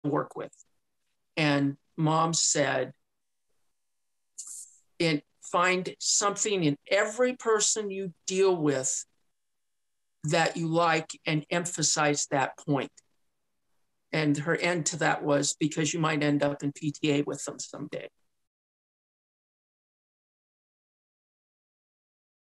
work with. And mom said, find something in every person you deal with that you like and emphasize that point. And her end to that was, because you might end up in PTA with them someday.